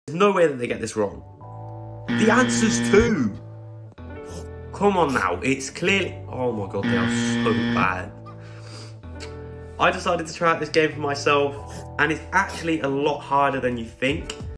There's no way that they get this wrong. The answer's 2. Come on now, it's clearly... Oh my god, they are so bad. I decided to try out this game for myself, and it's actually a lot harder than you think.